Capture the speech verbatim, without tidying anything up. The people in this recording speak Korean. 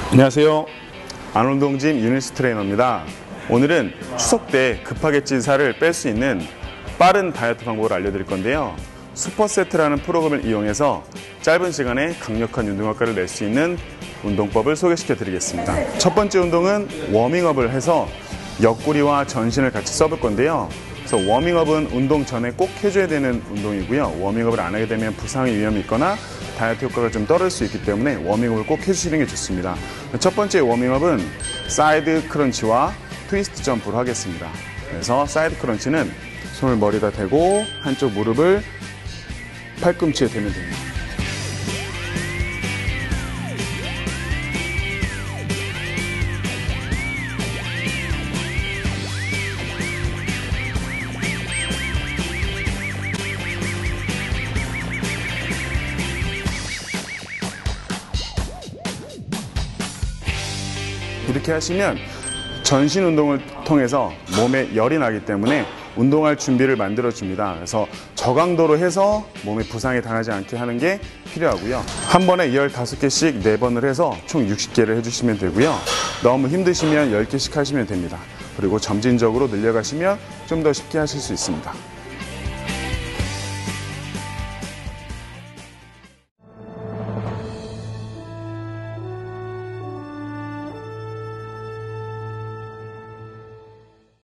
안녕하세요. 안운동짐 유니스 트레이너입니다. 오늘은 추석 때 급하게 찐 살을 뺄 수 있는 빠른 다이어트 방법을 알려드릴 건데요. 슈퍼세트라는 프로그램을 이용해서 짧은 시간에 강력한 운동 효과를 낼 수 있는 운동법을 소개시켜 드리겠습니다. 첫 번째 운동은 워밍업을 해서 옆구리와 전신을 같이 써볼 건데요. 그래서 워밍업은 운동 전에 꼭 해줘야 되는 운동이고요. 워밍업을 안 하게 되면 부상의 위험이 있거나 다이어트 효과가 좀 떨어질 수 있기 때문에 워밍업을 꼭 해주시는 게 좋습니다. 첫 번째 워밍업은 사이드 크런치와 트위스트 점프를 하겠습니다. 그래서 사이드 크런치는 손을 머리에다 대고 한쪽 무릎을 팔꿈치에 대면 됩니다. 이렇게 하시면 전신 운동을 통해서 몸에 열이 나기 때문에 운동할 준비를 만들어 줍니다. 그래서 저강도로 해서 몸에 부상이 당하지 않게 하는 게 필요하고요. 한 번에 열다섯 개씩 네 번을 해서 총 육십 개를 해주시면 되고요. 너무 힘드시면 열 개씩 하시면 됩니다. 그리고 점진적으로 늘려가시면 좀 더 쉽게 하실 수 있습니다.